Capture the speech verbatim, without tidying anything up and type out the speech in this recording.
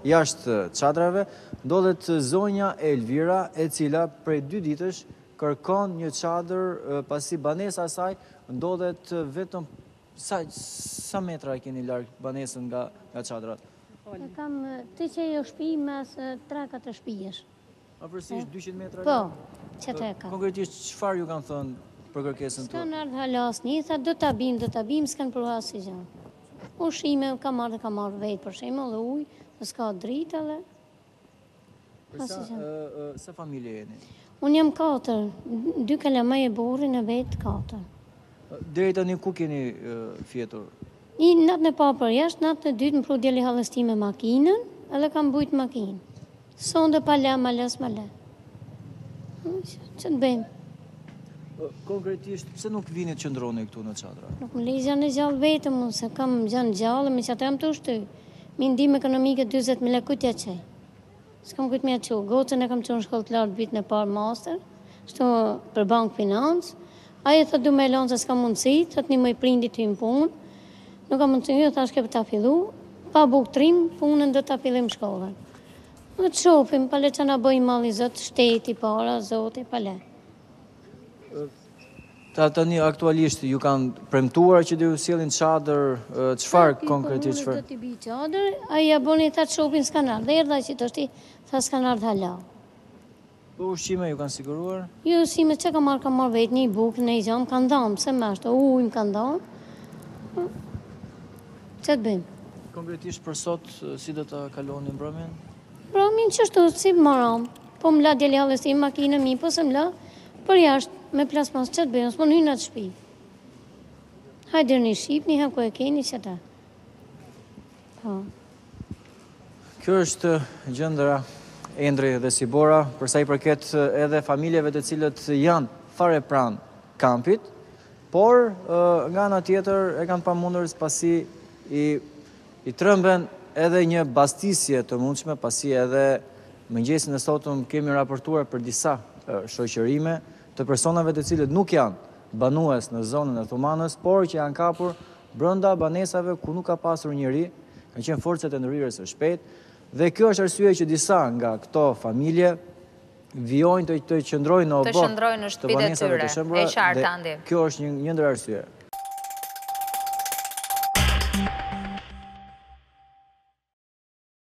jashtë çadrave, ndodhet zonja Elvira, e cila prej dy ditësh kërkon një çadër pasi banesa e saj ndodhet vetëm sa sa metra keni larg banesën nga nga çadrat? E kam të që jo shtëpi mes tre katër shtëpish. Afërsisht dyqind metra? Po, që të e ka. Konkretisht çfarë ju kanë thënë për kërkesën tuaj? S'kan ardhë halas një, tha do ta bim, do ta bim, s'kan përha si gjë. Ushqime ka marrë dhe ka marrë vetë për shembull dhe ujë, dhe s'ka dritë edhe. Për sa, sa familje jeni? Unë jam katër, dy kalamaj e burrin e vetë katër. Deri tani ku keni fjetur? I natën e parë për jashtë, natën e dytë më pru djeli hallësti me makinën, edhe kam bujt makinë. Sonde pa le, ma les, ma le. Që të bëjmë? Konkretisht, pse nuk vini të qëndroni këtu në çadra? Nuk më lejë gjanë e gjallë vetëm, se kam gjanë gjallë, me që atë jam të ushty. Mi ndim ekonomike dyzet mijë kujtja qej. S'kam kujtë me që, gocën e kam që në shkollë të lartë vitin e parë master, shtu për bank financë. Aje thë du me elonë se s'ka mundësi, thët një mëj prindi të im punë. Nuk ka mundësi një, thash ke për ta fillu, pa buktrim, punën dhe ta fillim shkollën. Në të shofim, pale që na bëjmë mali zëtë, shteti, para, zote, pale. Ta tani aktualisht ju kanë premtuar që dhe ju sjellin çadër, çfarë konkretisht çfarë? Do t'i bi çadër, ai ja boni tha të shofin s'kan ardhë, erdha që të shti, tha s'kan ardhë hala. Po ushqime ju kanë siguruar? Jo, ushqime që ka marrë, ka marrë vetë, një bukë, një gjamë, kanë dhamë, se me ashtë, ujë më kanë dhamë. Që të bëjmë? Konkretisht për sot, si do të kaloni mbrëmjen? Mbrëmjen qështu, si më maram. Po më la djeli halësti makinë mi, po se më la për jashtë, me plasmas, që të bëjmë, s'mo në hynë atë shpi. Hajde një shqip, një hako e keni që ta. Kjo është gjendëra Endri dhe Sibora, përsa i përket edhe familjeve të cilët janë fare pranë kampit, por nga ana tjetër e kanë pamundur pasi i, i trëmben edhe një bastisje të mundshme, pasi edhe mëngjesin e sotëm kemi raportuar për disa shoqërime të personave të cilët nuk janë banues në zonën e Thumanës, por që janë kapur brenda banesave ku nuk ka pasur njëri, kanë qenë forcat e ndërhyrjes së shpejtë. Dhe kjo është arsye që disa nga këto familje vijojnë të, të qëndrojnë në obor të shëndrojnë në shtëpitë e tyre, e qartë, Andi. Kjo është një, një ndër arsye.